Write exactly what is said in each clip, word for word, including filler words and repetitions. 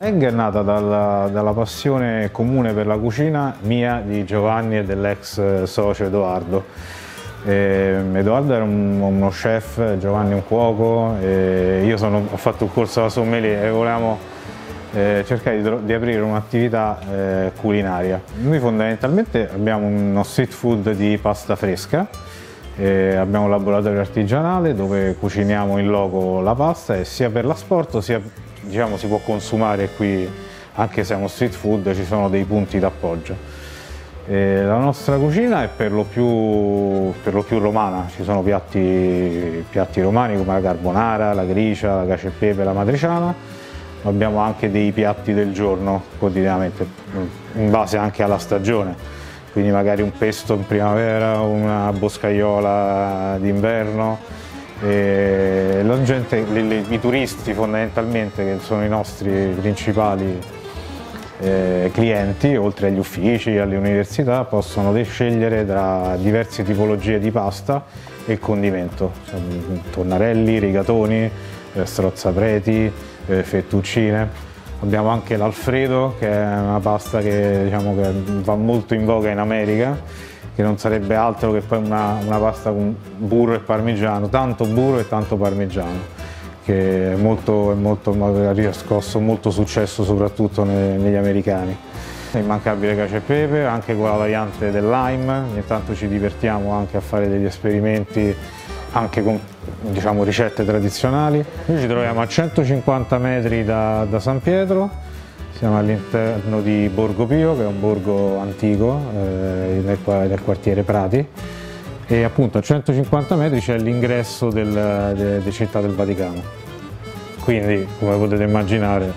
Egg è nata dalla, dalla passione comune per la cucina mia, di Giovanni e dell'ex socio Edoardo. E Edoardo era un, uno chef, Giovanni un cuoco, e io sono, ho fatto un corso alla sommelier e volevamo eh, cercare di, di aprire un'attività eh, culinaria. Noi fondamentalmente abbiamo uno street food di pasta fresca, e abbiamo un laboratorio artigianale dove cuciniamo in loco la pasta e sia per l'asporto sia, diciamo, si può consumare qui, anche se è uno street food, ci sono dei punti d'appoggio. La nostra cucina è per lo più, per lo più romana, ci sono piatti, piatti romani come la carbonara, la gricia, la cacio e pepe, la matriciana, ma abbiamo anche dei piatti del giorno quotidianamente, in base anche alla stagione. Quindi magari un pesto in primavera, una boscaiola d'inverno. La gente, le, le, i turisti fondamentalmente, che sono i nostri principali eh, clienti, oltre agli uffici, alle università, possono scegliere tra diverse tipologie di pasta e condimento, tonnarelli, rigatoni, eh, strozzapreti, eh, fettuccine. Abbiamo anche l'Alfredo, che è una pasta che, diciamo, che va molto in voga in America, che non sarebbe altro che poi una, una pasta con burro e parmigiano, tanto burro e tanto parmigiano, che è molto, è molto, ha riscosso molto successo soprattutto ne, negli americani. È immancabile cacio e pepe, anche con la variante del lime, ogni tanto ci divertiamo anche a fare degli esperimenti anche con, diciamo, ricette tradizionali. Noi ci troviamo a centocinquanta metri da, da San Pietro, siamo all'interno di Borgo Pio, che è un borgo antico eh, nel, nel quartiere Prati, e appunto a centocinquanta metri c'è l'ingresso del, de, de Città del Vaticano. Quindi, come potete immaginare,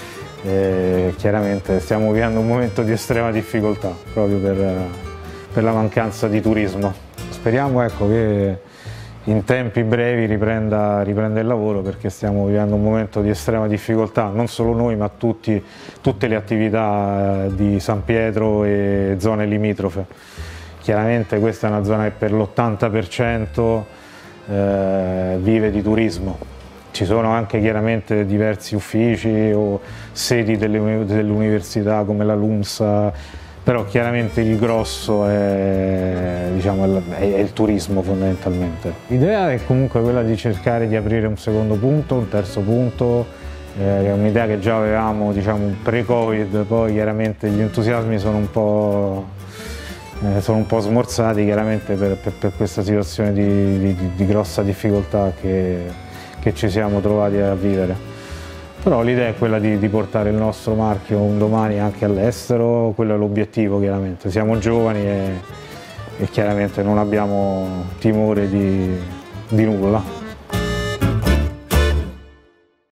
eh, chiaramente stiamo vivendo un momento di estrema difficoltà proprio per, per la mancanza di turismo. Speriamo, ecco, che in tempi brevi riprenda, riprenda il lavoro, perché stiamo vivendo un momento di estrema difficoltà, non solo noi ma tutti, tutte le attività di San Pietro e zone limitrofe. Chiaramente questa è una zona che per l'ottanta per cento eh, vive di turismo. Ci sono anche chiaramente diversi uffici o sedi dell'università come la LUMSA, però chiaramente il grosso è, diciamo, è il turismo fondamentalmente. L'idea è comunque quella di cercare di aprire un secondo punto, un terzo punto, eh, è un'idea che già avevamo, diciamo, pre-Covid, poi chiaramente gli entusiasmi sono un po', eh, sono un po' smorzati chiaramente per, per, per questa situazione di, di, di grossa difficoltà che, che ci siamo trovati a vivere. Però l'idea è quella di, di portare il nostro marchio un domani anche all'estero, quello è l'obiettivo chiaramente. Siamo giovani e, e chiaramente non abbiamo timore di, di nulla.